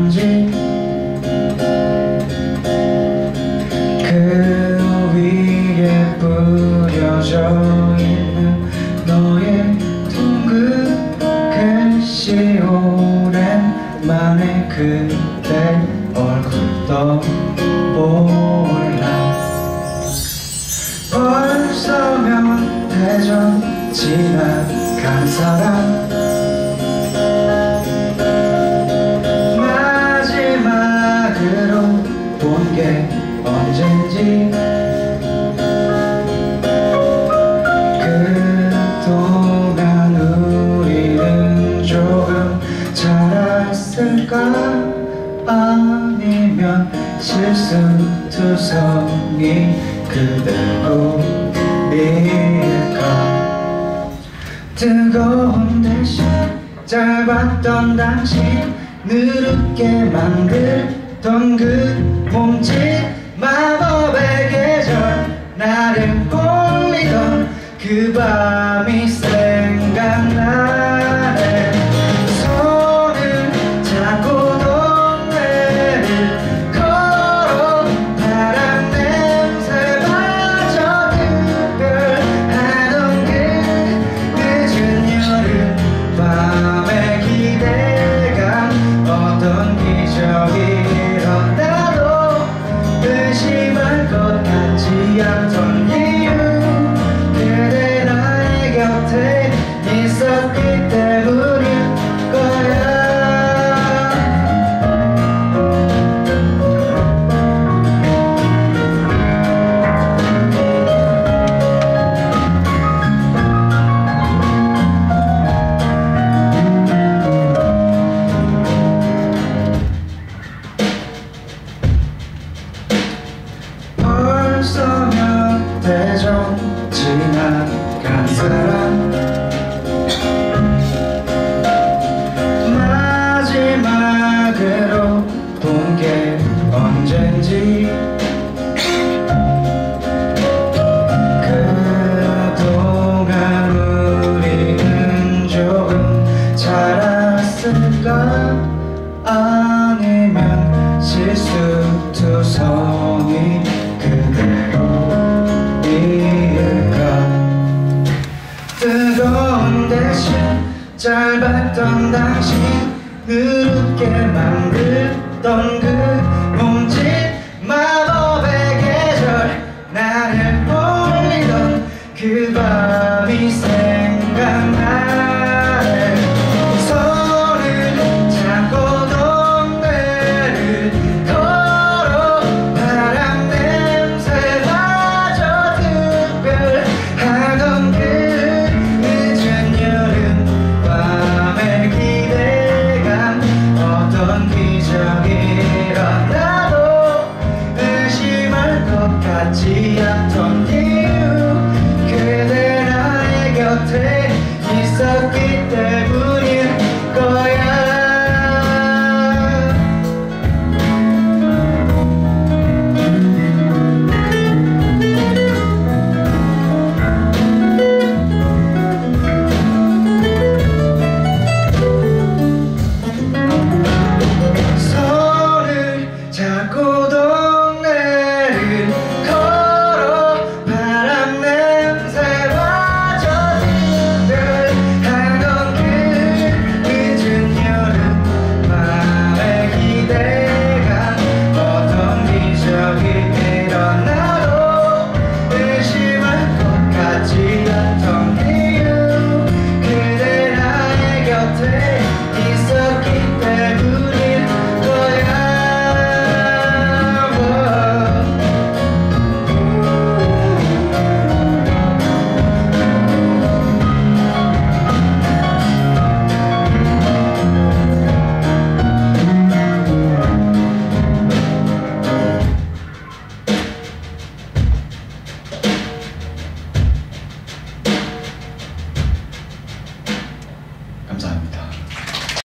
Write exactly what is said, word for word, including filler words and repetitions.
건지 그 위에 뿌려져 있는 너의 둥근 글씨 오랜만에 그대 얼굴 떠올라 벌써 몇 대전 지나간 사람 마지막으로 본 게 언젠지 그동안 우리는 조금 자랐을까 아니면 실수투성이 그대로 일까 뜨거운 대신 짧았던 당신 누르게 만들던 그 몸짓 마법의 계절 나를 홀리던 그 밤이 생각나네 손을 잡고 동네를 걸어 바람 냄새 마저 특별하던 그 늦은 여름 밤의 기대감 어떤 기적이 일어나도 의심할 것 같지 않던 이유 그대 나의 곁에 있었기 때문일 거야 벌써 몇 대전 지나간 사람 마지막으로 본 게 언젠지 그동안 우리는 조금 자랐을까 아니면 실수투성이 그대로 일까 뜨거운 대신 짧았던 당신 누르게 만들던 그 몸짓